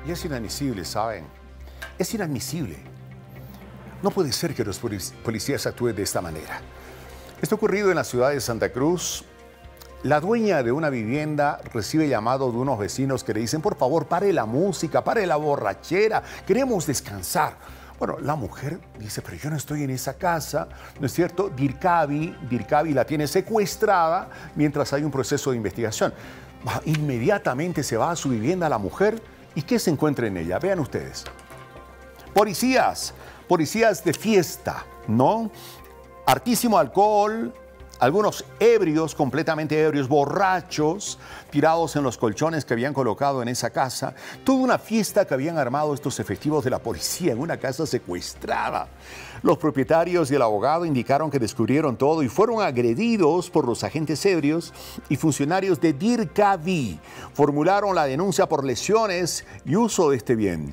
Y es inadmisible, ¿saben? Es inadmisible. No puede ser que los policías actúen de esta manera. Esto ha ocurrido en la ciudad de Santa Cruz. La dueña de una vivienda recibe llamado de unos vecinos que le dicen: por favor, pare la música, pare la borrachera, queremos descansar. Bueno, la mujer dice: pero yo no estoy en esa casa, ¿no es cierto? Dircavi la tiene secuestrada mientras hay un proceso de investigación. Inmediatamente se va a su vivienda la mujer. ¿Y qué se encuentra en ella? Vean ustedes. Policías de fiesta, ¿no? Hartísimo alcohol, algunos ebrios, completamente ebrios, borrachos, tirados en los colchones que habían colocado en esa casa. Toda una fiesta que habían armado estos efectivos de la policía en una casa secuestrada. Los propietarios y el abogado indicaron que descubrieron todo y fueron agredidos por los agentes ebrios y funcionarios de Dircavi. Formularon la denuncia por lesiones y uso de este bien.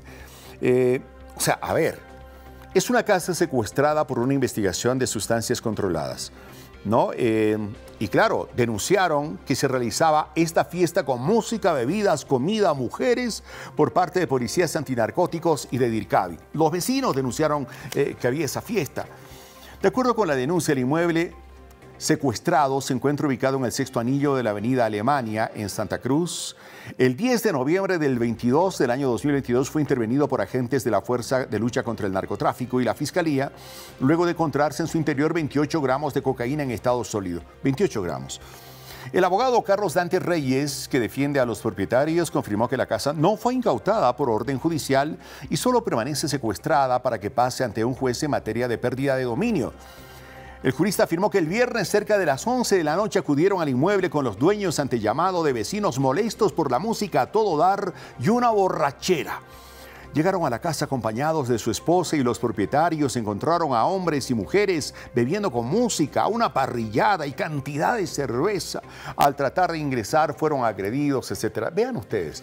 Es una casa secuestrada por una investigación de sustancias controladas, ¿no? Y claro, denunciaron que se realizaba esta fiesta con música, bebidas, comida, mujeres por parte de policías antinarcóticos y de Dircavi. Los vecinos denunciaron que había esa fiesta. De acuerdo con la denuncia, el inmueble secuestrado se encuentra ubicado en el sexto anillo de la avenida Alemania, en Santa Cruz. El 10 de noviembre del año 2022 fue intervenido por agentes de la Fuerza de Lucha contra el Narcotráfico y la Fiscalía, luego de encontrarse en su interior 28 gramos de cocaína en estado sólido. 28 gramos. El abogado Carlos Dante Reyes, que defiende a los propietarios, confirmó que la casa no fue incautada por orden judicial y solo permanece secuestrada para que pase ante un juez en materia de pérdida de dominio. El jurista afirmó que el viernes cerca de las 11 de la noche acudieron al inmueble con los dueños ante llamado de vecinos molestos por la música a todo dar y una borrachera. Llegaron a la casa acompañados de su esposa y los propietarios encontraron a hombres y mujeres bebiendo con música, una parrillada y cantidad de cerveza. Al tratar de ingresar fueron agredidos, etc. Vean ustedes,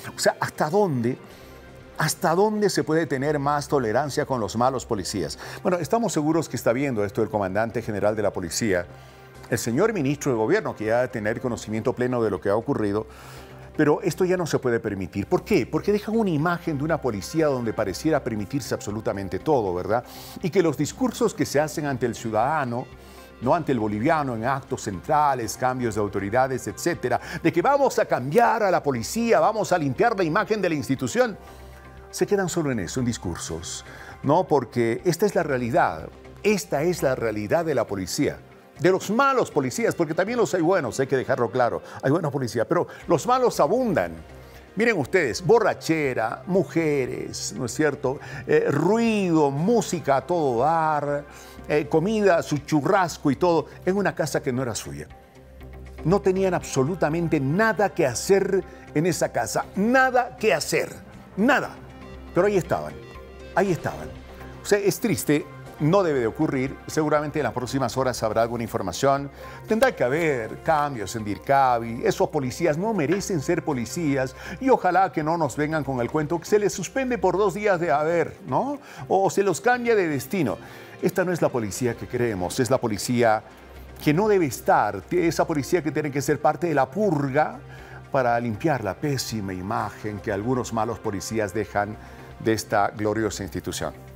¿hasta dónde se puede tener más tolerancia con los malos policías? Bueno, estamos seguros que está viendo esto el comandante general de la policía, el señor ministro de Gobierno, que ya debe tener conocimiento pleno de lo que ha ocurrido, pero esto ya no se puede permitir. ¿Por qué? Porque dejan una imagen de una policía donde pareciera permitirse absolutamente todo, ¿verdad? Y que los discursos que se hacen ante el ciudadano, no ante el boliviano, en actos centrales, cambios de autoridades, etcétera, de que vamos a cambiar a la policía, vamos a limpiar la imagen de la institución, se quedan solo en eso, en discursos. No, porque esta es la realidad de la policía, de los malos policías, porque también los hay buenos, hay que dejarlo claro, hay buenos policías, pero los malos abundan. Miren ustedes, borrachera, mujeres, ¿no es cierto? Ruido, música a todo dar, comida, su churrasco y todo, en una casa que no era suya. No tenían absolutamente nada que hacer en esa casa, nada que hacer, nada. Pero ahí estaban. O sea, es triste, no debe de ocurrir. Seguramente en las próximas horas habrá alguna información. Tendrá que haber cambios en Dircavi. Esos policías no merecen ser policías y ojalá que no nos vengan con el cuento que se les suspende por 2 días de haber, ¿no? O se los cambia de destino. Esta no es la policía que queremos, es la policía que no debe estar, esa policía que tiene que ser parte de la purga para limpiar la pésima imagen que algunos malos policías dejan de esta gloriosa institución.